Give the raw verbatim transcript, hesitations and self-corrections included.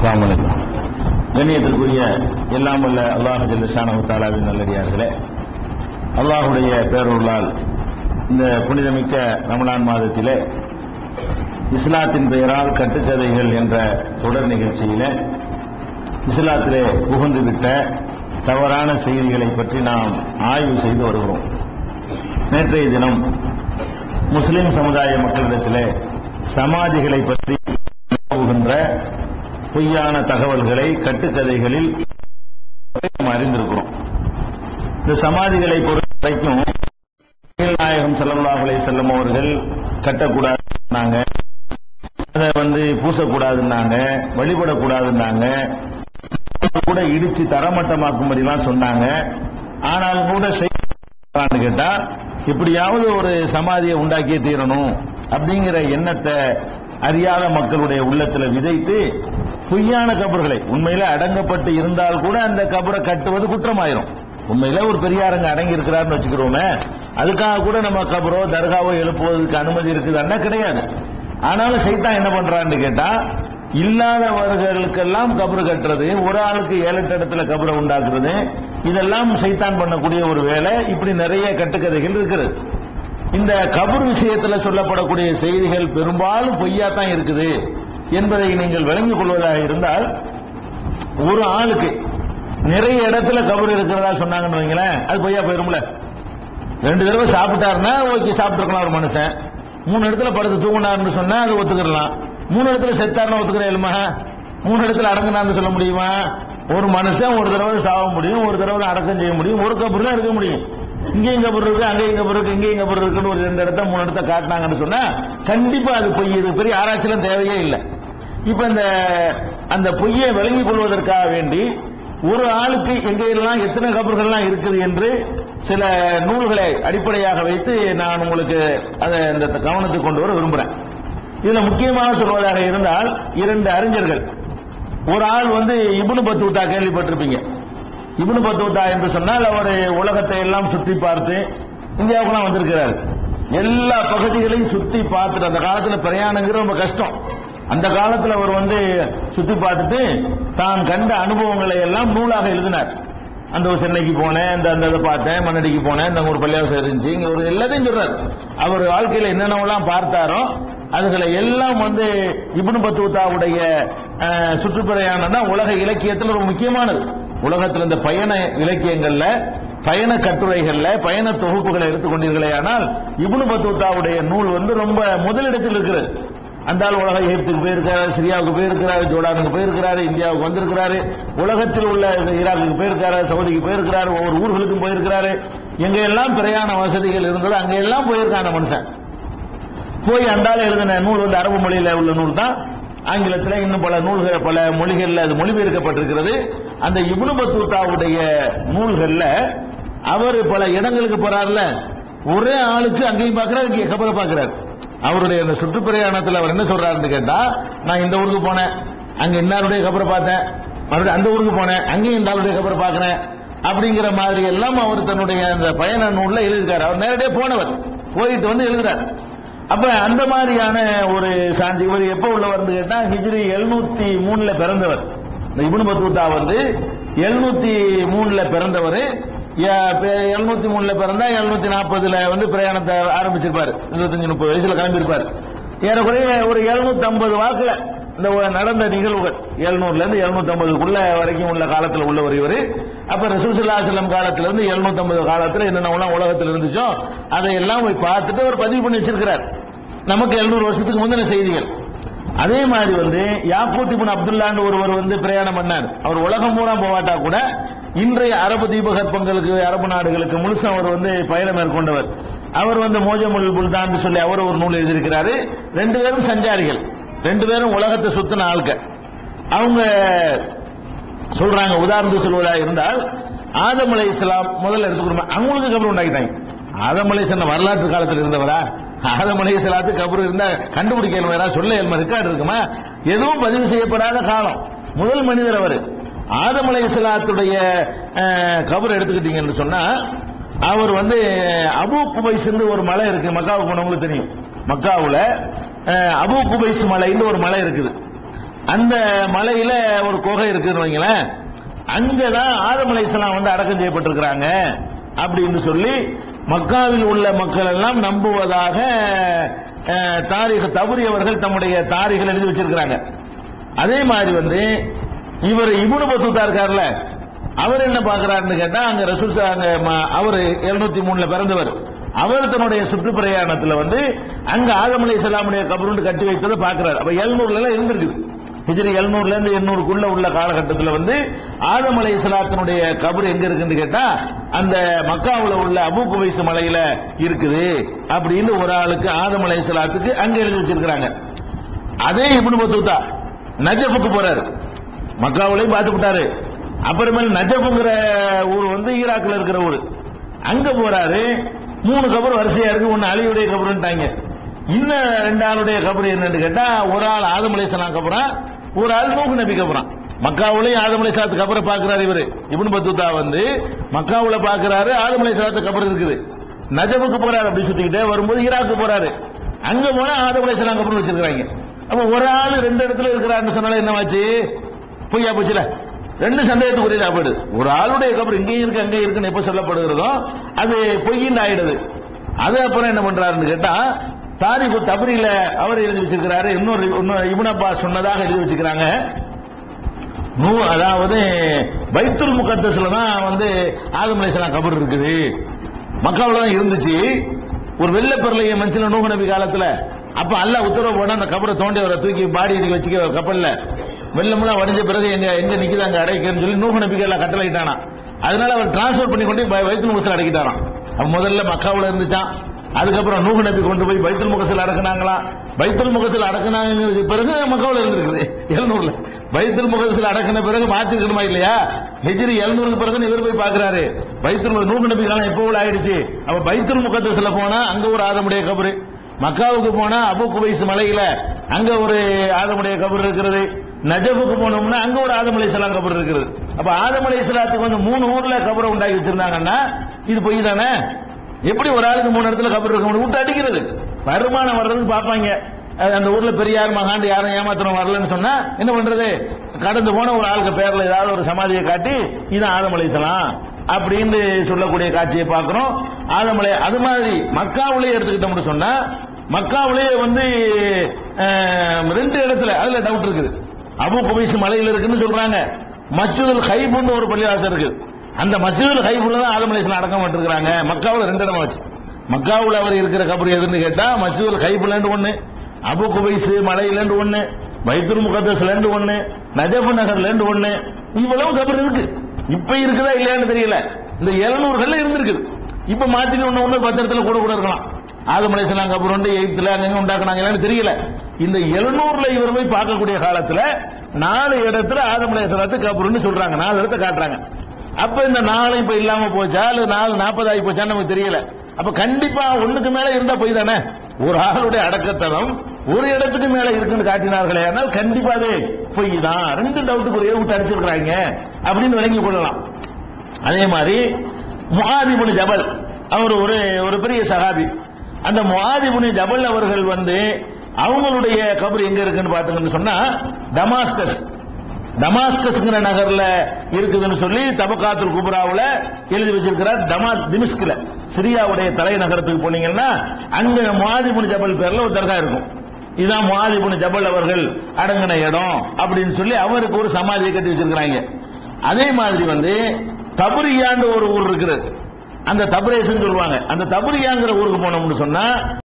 அஸ்ஸலாமு அலைக்கும். கண்ணியத்திற்குரிய எல்லாம் வல்ல அல்லாஹ் ஜல்ல ஷானஹு தஆலாவின் நல்லடியார்களே, அல்லாஹுடைய பேரருளால் இந்த புனிதமிக்க ரமலான் மாதத்திலே இஸ்லாத்தின் பெயரால் கட்டுக்கதைகள் என்ற தொடர் நிகழ்ச்சியிலே இஸ்லாத்திலே புகுந்துவிட்ட தவறான செய்திகளை பற்றி நாம் ஆய்வு செய்து வருகிறோம். நேற்றைய தினம் முஸ்லிம் சமுதாய மக்களிடத்திலே சமாதிகளை பற்றி நிலவுகின்ற பொய்யான தகவல்களை கட்டுக்கதைகளில் நாம் அறிந்திருக்கிறோம். இந்த சமாதிகளை பொறுத்த வரைக்கும் நாயகம் ஸல்லல்லாஹு அலைஹி வஸல்லம் அவர்கள் கட்டக்கூடாதுன்னாங்க, அதை வந்து பூசக்கூடாதுன்னாங்க, வழிபடக்கூடாதுன்னாங்க, கூட இடிச்சு தரமட்டமாக்கும்படிலாம் சொன்னாங்க. ஆனாலும் கூட செய்யறான்னு கேட்டா இப்படியாவது ஒரு சமாதியை உண்டாக்கியே தீரணும் அப்படிங்கிற எண்ணத்தை அறியாத மக்களுடைய உள்ளத்துல விதைத்து பொய்யான கபர்களை உண்மையில அடங்கப்பட்டு இருந்தால் கூட அந்த கபரை கட்டுவது குற்றமாயிரும். உண்மையில ஒரு பெரியாரங்க அடங்கி இருக்கிறாருன்னு வச்சுக்கிறோமே, அதுக்காக கூட நம்ம கபரோ தர்காவோ எழுப்புவதற்கு அனுமதி இருக்குதுன்னா கிடையாது. ஆனாலும் சைத்தான் என்ன பண்றான்னு கேட்டா, இல்லாதவர்களுக்கெல்லாம் கபரு கட்டுறது, ஒரு ஆளுக்கு ஏழு எட்டு இடத்துல கபரை உண்டாக்குறது, இதெல்லாம் சைத்தான் பண்ணக்கூடிய ஒரு வேலை. இப்படி நிறைய கட்டுக்கதைகள் இருக்கிறது. இந்த கபர் விஷயத்துல சொல்லப்படக்கூடிய செய்திகள் பெரும்பாலும் பொய்யாத்தான் இருக்குது என்பதை நீங்கள் விளங்கிக் கொள்வதாக இருந்தால், ஒரு ஆளுக்கு நிறைய இடத்துல கபர் இருக்கிறதா சொன்னாங்கன்னு வைங்களேன், அது பொய்யா போயிரும்ல. ரெண்டு தடவை சாப்பிட்டாருன்னா ஓகே, சாப்பிட்டுருக்கலாம் ஒரு மனுஷன். மூணு இடத்துல படுத்து தூங்கினார்னு சொன்னா அது ஒத்துக்கலாம். மூணு இடத்துல செத்தாருன்னு ஒத்துக்கிற இல்லமா? மூணு இடத்துல அடங்கினான்னு சொல்ல முடியுமா? ஒரு மனுஷன் ஒரு தடவை சாக முடியும், ஒரு தடவை அடக்கம் செய்ய முடியும், ஒரு கபர் தான் இருக்க முடியும். இங்கேயும் கபர் இருக்கு, அங்கேயும் கபர் இருக்கு, இங்கேயும் கபர் இருக்குன்னு ஒரு ரெண்டு இடத்த மூணு இடத்த காட்டினாங்கன்னு சொன்னா கண்டிப்பா அது பொய். இது பெரிய ஆராய்ச்சியெல்லாம் தேவையே இல்லை. இப்ப இந்த அந்த பொய்யை விளங்கிக் கொள்வதற்காக வேண்டி ஒரு ஆளுக்கு எங்கெல்லாம் எத்தனை கபர்கள்லாம் இருக்குது என்று சில நூல்களை அடிப்படையாக வைத்து நான் உங்களுக்கு அதை இந்த கவனத்துக்கு கொண்டு வர விரும்புறேன். இதுல முக்கியமாக சொல்வதாக இருந்தால், இரண்டு அறிஞர்கள், ஒரு ஆள் வந்து இப்னு பத்தூதா கேள்விப்பட்டிருப்பீங்க. இப்னு பத்தூதா என்று சொன்னால் அவர் உலகத்தை எல்லாம் சுற்றி பார்த்து இந்தியாவுக்குலாம் வந்திருக்கிறார். எல்லா பகுதிகளையும் சுற்றி பார்த்துட்டு, அந்த காலத்துல பிரயாணங்கிற ரொம்ப கஷ்டம். அந்த காலத்துல அவர் வந்து சுத்தி பார்த்துட்டு தான் கண்ட அனுபவங்களை எல்லாம் நூலாக எழுதினார். அந்த ஒரு சென்னைக்கு போனேன், இந்த அந்த இதை பார்த்தேன், மண்ணடிக்கு போனேன், இந்த ஒரு பள்ளியாசம் இருந்துச்சு, இங்க ஒரு எல்லாத்தையும் சொல்றார். அவர் வாழ்க்கையில என்னென்னலாம் பார்த்தாரோ அதுகளை எல்லாம் வந்து இப்னு பத்தூதாவுடைய சுற்றுப்பிரயாணம் தான் உலக இலக்கியத்தில் ஒரு முக்கியமானது. உலகத்தில் இந்த பயண இலக்கியங்கள்ல, பயண கட்டுரைகள்ல, பயண தொகுப்புகளை எடுத்துக்கொண்டீர்களே ஆனால் இப்னு பத்தூதாவுடைய நூல் வந்து ரொம்ப முதலிடத்தில் இருக்கிறது. அந்த ஆள் உலக எகிப்துக்கு போயிருக்கிறாரு, சிரியாவுக்கு போயிருக்கிறாரு, ஜோர்டானுக்கு போயிருக்கிறாரு, இந்தியாவுக்கு வந்திருக்கிறாரு, உலகத்தில் உள்ள ஈராக்குக்கு போயிருக்கிறாரு, சவுதிக்கு போயிருக்கிறாரு, ஒவ்வொரு ஊர்களுக்கும் போயிருக்கிறாரு. எங்க எல்லாம் பிரயாண வசதிகள் இருந்தது அங்க எல்லாம் போயிருக்கான மனுஷன். போய் அந்தால எழுதின நூல் வந்து அரபு மொழியில உள்ள நூல் தான். ஆங்கிலத்தில் இன்னும் பல நூல்கள், பல மொழிகள்ல அது மொழிபெயர்க்கப்பட்டிருக்கிறது. அந்த இப்னு பத்தூதாவுடைய நூல்கள்ல அவர் பல இடங்களுக்கு போறாருல, ஒரே ஆளுக்கு அங்கேயும் பார்க்கிறார், இங்கே கபரை பார்க்கிறார். அவருடைய அந்த சுற்றுப்பிரயாணத்தில் அவர் என்ன சொல்றாருன்னு கேட்டா, நான் இந்த ஊருக்கு போனேன், அங்க இன்னாருடைய கபரை பார்த்தேன், மறுபடியும் அந்த ஊருக்கு போனேன், அங்கேயும் இந்த ஆளுடைய கபரை பார்க்கிறேன் அப்படிங்கிற மாதிரி எல்லாம் அவர் தன்னுடைய அந்த பயண நூல்ல எழுதியிருக்காரு. அவர் நேரடியாக போனவர், போயிட்டு வந்து எழுதுறார். அப்ப அந்த மாதிரியான ஒரு சாந்தி. இவர் எப்ப உள்ளவர் கேட்டா, ஹிஜ்ரி எழுநூத்தி மூணுல பிறந்தவர். இந்த இப்னு பத்தூதா வந்து எழுநூத்தி மூணுல பிறந்தவர். எழுநூத்தி மூணுல பிறந்தா எழுநூத்தி நாற்பதுல வந்து பிரயாணத்தை ஆரம்பிச்சிருப்பாரு. இருபத்தஞ்சு முப்பது வயசுல கிளம்பியிருப்பாரு. ஏறக்குறைய ஒரு எழுநூத்தி ஐம்பது வாக்குல இந்த நடந்த நிகழ்வுகள், எழுநூறுல இருந்து எழுநூத்தி ஐம்பதுக்குள்ள வரைக்கும் உள்ள காலத்தில் உள்ளவர் இவர். அப்ப ரசூல் ஸல்லல்லாஹு அலைஹி வஸல்லம் காலத்துல இருந்து எழுநூத்தி ஐம்பது காலத்துல என்னென்ன உலகத்தில் இருந்துச்சோ அதையெல்லாம் போய் பார்த்துட்டு அவர் பதிவு பண்ணி வச்சிருக்கிறார். நமக்கு எழுநூறு வருஷத்துக்கு முந்தின செய்திகள். அதே மாதிரி வந்து யாக்கூத் இப்னு அப்துல்லான்னு ஒருவர் வந்து பிரயாணம் பண்ணார். அவர் உலகம் பூரா போவாட்டா கூட இன்றைய அரபு தீபகற்பங்களுக்கு, அரபு நாடுகளுக்கு முழுசா அவர் வந்து பயணம் மேற்கொண்டவர். அவர் வந்து மோஜமுல் புல்தான் சொல்லி அவர் ஒரு நூல் எழுதியிருக்கிறாரு. ரெண்டு பேரும் சஞ்சாரிகள், ரெண்டு பேரும் உலகத்தை சுத்தின ஆட்கள். அவங்க சொல்றாங்க, உதாரணத்துக்கு சொல்வதாக இருந்தால், ஆதம் அலைஹிஸ்ஸலாம் முதல்ல எடுத்துக்கணும், அவங்களுக்கு கபர் உண்டாக்கிட்டாங்க. ஆதம் அலைஹிஸ்ஸலாம் வரலாற்று காலத்தில் இருந்தவரா? ஆதம் அலைஹிஸ்ஸலாத்துக்கு கபர் இருந்தா கண்டுபிடிக்க இயலுமா? சொல்ல இயலுமா? ரெக்கார்டு இருக்குமா? எதுவும் பதிவு செய்யப்படாத காலம். முதல் மனிதர் அவர். ஆதம் அலைஹிஸ்ஸலாத்துடைய கபர் எடுத்துக்கிட்டீங்கன்னு சொன்னா, அவர் வந்து அபூ குபைஸ் ஒரு மலை இருக்கு, மக்காவுக்கு போனவங்களுக்கு தெரியும். மக்காவுல அபூ குபைஸ் மலைன்னு ஒரு மலை இருக்குது. அந்த மலையில ஒரு குகை இருக்குன்னு வைங்களேன், அங்கதான் ஆதம் அலைஹிஸ்ஸலாம் வந்து அடக்கம் செய்யப்பட்டிருக்கிறாங்க அப்படின்னு சொல்லி மக்காவில் உள்ள மக்கள் எல்லாம் நம்புவதாக தாரீഖ் தபரி அவர்கள் தம்முடைய தாரீഖில் எழுதி வச்சிருக்கிறாங்க. அதே மாதிரி வந்து இவர் இப்னு பத்தூதா இருக்கார்ல, அவர் என்ன பார்க்கிறாருன்னு கேட்டா, அங்க ரசூல் அவர் எழுநூத்தி மூணுல பிறந்தவர், அவர் தன்னுடைய சுற்றுப்பிரயாணத்துல வந்து அங்க ஆதம் அலைஹிஸ்ஸலாமுடைய கபருண்டு கட்டி வைத்ததை பார்க்கிறார். அப்ப எழுநூறுல எல்லாம் இருந்திருக்குது. ஹிஜ்ரி எழுநூறுல இருந்து எண்ணூறுக்குள்ள உள்ள காலகட்டத்தில் வந்து ஆதம் அலைஹிஸ்ஸலாத்தினுடைய கபர் எங்க இருக்குன்னு கேட்டா, அந்த மக்காவுல உள்ள அபூ குவைஸ் மலையில இருக்குது அப்படின்னு ஒரு ஆளுக்கு ஆதம் அலைஹிஸ்ஸலாத்துக்கு அங்க எழுதி வச்சிருக்கிறாங்க. அதே இப்னு பத்தூதா நஜஃபுக்கு போறாரு, மக்காவுலையும் பார்த்து விட்டாரு. அப்புறமேல் நஜஃப்ங்கிற ஊர் வந்து ஈராக்ல இருக்கிற ஊர், அங்க போறாரு. மூணு கபர் வரிசையா இருக்கு, ஒன்னு அலியுடைய கபருன்ட்டாங்க. இன்னும் ரெண்டு ஆளுடைய கபர் என்னன்னு கேட்டா, ஒரு ஆள் ஆதம் அலைஹிஸ்ஸலாம் கபரா, ஒரு ஆள் நூஹ் நபி கபரான். மக்காவுலையும் ஆதம் அலைஹிஸ்ஸலாத்து கபரை பார்க்கிறாரு இவரு இப்னு பத்தூதா வந்து, மக்காவுல பார்க்கிறாரு ஆதம் அலைஹிஸ்ஸலாத்து கபர் இருக்குது. நஜஃபுக்கு போறாரு, அப்படி சுத்திக்கிட்டே வரும்போது ஈராக்கு போறாரு, அங்க போனா ஆதம் அலைஹிஸ்ஸலாம் கபர் வச்சிருக்காங்க. அப்ப ஒரு ஆள் ரெண்டு இடத்துல இருக்கிறாருன்னு சொன்னாலும் என்னவாச்சு, பொய்யா போச்சுல, ரெண்டு சந்தேகத்துக்குரியதா போயிடுது. ஒரு ஆளுடைய கபர் இங்கேயும் இருக்கு அங்கேயும் இருக்குன்னு எப்ப சொல்லப்படுகிறதோ அது பொய்யின்னு ஆயிடுது. அது அப்புறம் என்ன பண்றாருன்னு கேட்டா, தாரீഖு தபரியில அவர் எழுதி வச்சிருக்கிறாரு, இன்னொரு இப்னு அப்பாஸ் சொன்னதாக எழுதி வச்சிருக்காங்க. அதாவது பைத்துல் முகத்தஸ்ல தான் வந்து ஆதம் அலைஹிஸ்ஸலாம் கபர் இருக்குது, மக்காவுல தான் இருந்துச்சு. ஒரு வெள்ள பெருளைய மனுஷன் நூஹ் நபி காலத்துல, அப்ப அல்லாஹ் உத்தரவு போனா அந்த கபரை தோண்டி அவரை தூக்கி பாடி வச்சுக்க கப்பல்ல, வெள்ளமெல்லாம் வடிஞ்ச பிறகு எங்க எங்க நிக்குது அங்க அடைக்கிறேன்னு சொல்லி நூஹ் நபிக்கு எல்லாம் கட்டளையிட்டானா. அதனால அவர் டிரான்ஸ்பர் பண்ணி கொண்டு பைத்துல் முகஸ்ல அடக்கிட்டாராம். அப்ப முதல்ல மக்காவுல இருந்துச்சான், அதுக்கப்புறம் நூஹ் நபி கொண்டு போய் பைத்துல் முகஸ்ல அடக்குனாங்களா. பைத்துல் முகஸ்ல அடக்குனாங்க பிறகு மக்காவுல இருந்திருக்குது எழுநூறுல. பைத்துல் முகஸ்ல அடக்கின பிறகு மாத்திருக்கணுமா இல்லையா, ஹிஜ்ரி எழுநூறுக்கு பிறகு இவர் போய் பாக்குறாரு பைத்துல் நூஹ் நபி காலம் எப்போ ஆயிடுச்சு. அப்ப பைத்துல் முகத்தஸ்ல போனா அங்க ஒரு ஆதமுடைய கபரு, மக்காவுக்கு போனா அபூ குவைஸ் மலையில அங்க ஒரு ஆதமுடைய கபர் இருக்கிறது, நஜஃபுக்கு போனோம்னா அங்க ஒரு ஆதம் அலைஹிஸ்ஸலாம் கபர் இருக்கிறது. அப்ப ஆதம் அலைஹிஸ்ஸலாத்துக்கு வந்து மூணு ஊர்ல கபரை உண்டாக்கி வச்சிருந்தாங்கன்னா இது பொய் தானே. எப்படி ஒரு ஆளுக்கு மூணு இடத்துல கபர் இருக்க முடியும், விட்டு அடிக்கிறது, வருமானம் வர்றதுக்கு பார்ப்பாங்க. அந்த ஊர்ல பெரியார் மகாண்டு யாரும் ஏமாத்திரம் வரலன்னு சொன்னா என்ன பண்றது, கடந்து போன ஒரு ஆளுக்கு பேர்ல ஏதாவது ஒரு சமாதியை காட்டி இது ஆதம் அலைஹிஸ்ஸலாம் அப்படின்னு சொல்லக்கூடிய காட்சியை பார்க்கிறோம். ஆதம் அலை அது மாதிரி மக்காவுலயே எடுத்துக்கிட்டோம்னு சொன்னா, மக்காவுலயே வந்து ரெண்டு இடத்துல அதுல டவுட் இருக்குது. அபூ குவைஸ் மலையில இருக்குன்னு சொல்றாங்க, மஸ்ஜிதுல் ஹைபுன்னு ஒரு பள்ளிவாசல் இருக்கு, அந்த மஸ்ஜிதுல் ஹைபுல தான் ஆதம் அலைஹிஸ்ஸலாம் அடக்கம் பண்ணிருக்காங்க. மக்காவுல ரெண்டு இடமா வச்சு, மக்காவுல அவர் இருக்கிற கபர் எதுன்னு கேட்டா மஸ்ஜிதுல் ஹைபுல ஒண்ணு, அபூ குவைஸ் மலையில ஒண்ணு, பைத்துல் முகத்தஸ்ல ஒண்ணு, நஜஃப் நகர்ல ஒண்ணு, இவ்வளவு கபர் இருக்கு. இப்ப இருக்குதா இல்லையான்னு தெரியல, இந்த எழுநூறுகள்ல இருந்திருக்குது. இப்ப மாத்திட்டு ஒண்ணு ஒண்ணு பத்து இடத்துல கூட கூட இருக்கலாம். ஆதம் அலைஹிஸ்ஸலாம் கபர் உண்டு எகிப்துல அங்க உண்டாக்குனாங்கன்னு தெரியல. இந்த எழுநூறுல இவர் போய் பார்க்கக்கூடிய காலத்துல நாலு இடத்துல ஆதம் அலைஹிஸ்ஸலாத்து கபர்னு சொல்றாங்க, நாலு இடத்த காட்டுறாங்க. அப்ப இந்த நாலு இப்ப இல்லாம போச்சா அல்லது நாலு நாற்பது ஆகி போச்சான்னு நமக்கு தெரியல. அப்ப கண்டிப்பா ஒண்ணுக்கு மேல இருந்தா போய் தானே, ஒரு ஆளுடைய அடக்கத்தலம் ஒரு இடத்துக்கு மேல இருக்குன்னு காட்டினார்களே, ஆனால் கண்டிப்பா அது பொய் தான். ரெண்டு டவுட்டுக்குரிய விட்டு அடிச்சிருக்கிறாங்க அப்படின்னு விளங்கி கொள்ளலாம். அதே மாதிரி முஆத் இப்னு ஜபல் அவர் ஒரு ஒரு பெரிய சஹாபி. அந்த முஆத் இப்னு ஜபல் அவர்கள் வந்து அவங்களுடைய கபர் எங்க இருக்குன்னு பாத்தீங்கன்னு சொன்னா டமாஸ்கஸ், டமாஸ்கஸ்ங்கிற நகர்ல இருக்குதுன்னு சொல்லி தபகாத்துல் குப்ராவுல எழுதி வச்சிருக்கிறார். டமாஸ் திமிஸ்க்ல சிரியாவுடைய தலைநகரத்துக்கு போனீங்கன்னா அங்க முஆத் இப்னு ஜபல் பேர்ல ஒரு தர்கா இருக்கும். இதுதான் முஆத் இப்னு ஜபல் அவர்கள் அடங்கின இடம் அப்படின்னு சொல்லி அவருக்கு ஒரு சமாதியை கட்டி வச்சிருக்கிறாங்க. அதே மாதிரி வந்து தபரியான்னு ஒரு ஊர் இருக்குது, அந்த தபரேஸ்ன்னு சொல்லுவாங்க. அந்த தபரியாங்கிற ஊருக்கு போனோம்னு சொன்னா